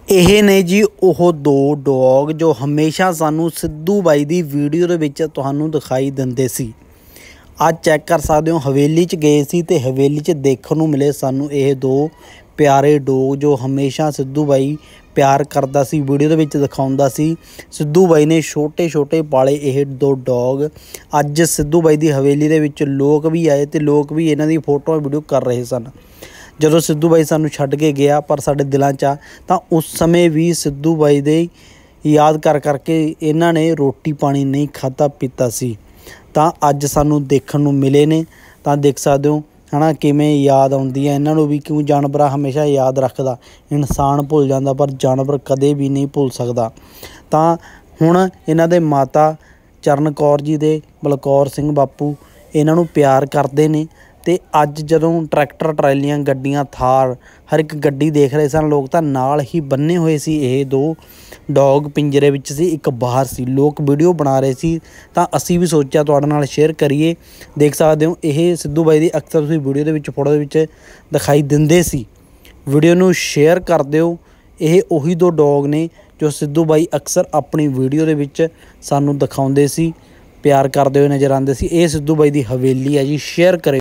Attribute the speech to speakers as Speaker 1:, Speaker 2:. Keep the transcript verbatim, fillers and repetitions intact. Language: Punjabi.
Speaker 1: ਇਹ ਨੇ ਜੀ ਉਹ ਦੋ ਡੌਗ ਜੋ ਹਮੇਸ਼ਾ ਸਾਨੂੰ ਸਿੱਧੂ ਬਾਈ ਦੀ ਵੀਡੀਓ ਦੇ ਵਿੱਚ ਤੁਹਾਨੂੰ ਦਿਖਾਈ ਦਿੰਦੇ ਸੀ। ਅੱਜ ਚੈੱਕ ਕਰ ਸਕਦੇ ਹੋ, ਹਵੇਲੀ 'ਚ ਗਏ ਸੀ ਤੇ ਹਵੇਲੀ 'ਚ ਦੇਖਣ ਨੂੰ ਮਿਲੇ ਸਾਨੂੰ ਇਹ ਦੋ ਪਿਆਰੇ ਡੌਗ ਜੋ ਹਮੇਸ਼ਾ ਸਿੱਧੂ ਬਾਈ ਪਿਆਰ ਕਰਦਾ ਸੀ, ਵੀਡੀਓ ਦੇ ਵਿੱਚ ਦਿਖਾਉਂਦਾ ਸੀ। ਸਿੱਧੂ ਬਾਈ ਨੇ ਛੋਟੇ ਛੋਟੇ ਪਾਲੇ ਇਹ ਦੋ ਡੌਗ। ਅੱਜ ਸਿੱਧੂ ਬਾਈ ਦੀ ਹਵੇਲੀ ਦੇ ਵਿੱਚ ਲੋਕ ਵੀ ਆਏ ਤੇ ਲੋਕ ਵੀ ਇਹਨਾਂ ਦੀ ਫੋਟੋਆਂ ਵੀਡੀਓ ਕਰ ਰਹੇ ਸਨ। ਜਦੋਂ ਸਿੱਧੂ ਬਾਈ ਸਾਨੂੰ ਛੱਡ ਕੇ ਗਿਆ ਪਰ ਸਾਡੇ ਦਿਲਾਂ 'ਚ ਆ ਤਾਂ ਉਸ ਸਮੇਂ ਵੀ ਸਿੱਧੂ ਬਾਈ ਦੇ ਯਾਦ ਕਰ ਕਰਕੇ ਇਹਨਾਂ ਨੇ ਰੋਟੀ ਪਾਣੀ ਨਹੀਂ ਖਾਧਾ ਪੀਤਾ ਸੀ। ਤਾਂ ਅੱਜ ਸਾਨੂੰ ਦੇਖਣ ਨੂੰ ਮਿਲੇ ਨੇ ਤਾਂ ਦੇਖ ਸਕਦੇ ਹੋ ਹੈ ਨਾ ਕਿਵੇਂ ਯਾਦ ਆਉਂਦੀ ਹੈ ਇਹਨਾਂ ਨੂੰ ਵੀ। ਕਿਉਂ ਜਾਨਵਰ ਹਮੇਸ਼ਾ ਯਾਦ ਰੱਖਦਾ, ਇਨਸਾਨ ਭੁੱਲ ਜਾਂਦਾ ਪਰ ਜਾਨਵਰ ਕਦੇ ਵੀ ਨਹੀਂ ਭੁੱਲ ਸਕਦਾ। ਤਾਂ ਹੁਣ ਇਹਨਾਂ ਦੇ ਮਾਤਾ ਚਰਨ ਕੌਰ ਜੀ ਦੇ ਬਲਕੌਰ ਸਿੰਘ ਬਾਪੂ ਇਹਨਾਂ ਨੂੰ ਪਿਆਰ ਕਰਦੇ ਨੇ। ਤੇ ਅੱਜ ਜਦੋਂ ਟਰੈਕਟਰ ਟਰਾਲੀਆਂ ਗੱਡੀਆਂ ਥਾਰ ਹਰ ਇੱਕ ਗੱਡੀ ਦੇਖ ਰਹੇ ਸਨ ਲੋਕ ਤਾਂ ਨਾਲ ਹੀ ਬੰਨੇ ਹੋਏ ਸੀ ਇਹ ਦੋ ਡੌਗ ਪਿੰਜਰੇ ਵਿੱਚ ਸੀ, ਇੱਕ ਬਾਹਰ ਸੀ। ਲੋਕ ਵੀਡੀਓ ਬਣਾ ਰਹੇ ਸੀ ਤਾਂ ਅਸੀਂ ਵੀ ਸੋਚਿਆ ਤੁਹਾਡੇ ਨਾਲ ਸ਼ੇਅਰ ਕਰੀਏ। ਦੇਖ ਸਕਦੇ ਹੋ ਇਹ ਸਿੱਧੂ ਬਾਈ ਦੀ ਅਕਸਰ ਤੁਸੀਂ ਵੀਡੀਓ ਦੇ ਵਿੱਚ ਫੋਟੋ ਦੇ ਵਿੱਚ ਦਿਖਾਈ ਦਿੰਦੇ ਸੀ। ਵੀਡੀਓ ਨੂੰ ਸ਼ੇਅਰ ਕਰ ਦਿਓ। ਇਹ ਉਹੀ ਦੋ ਡੌਗ ਨੇ ਜੋ ਸਿੱਧੂ ਬਾਈ ਅਕਸਰ ਆਪਣੀ ਵੀਡੀਓ ਦੇ ਵਿੱਚ ਸਾਨੂੰ ਦਿਖਾਉਂਦੇ ਸੀ, ਪਿਆਰ ਕਰਦੇ ਹੋਏ ਨਜ਼ਰ ਆਉਂਦੇ ਸੀ। ਇਹ ਸਿੱਧੂ ਬਾਈ ਦੀ ਹਵੇਲੀ ਹੈ ਜੀ, ਸ਼ੇਅਰ ਕਰੇ।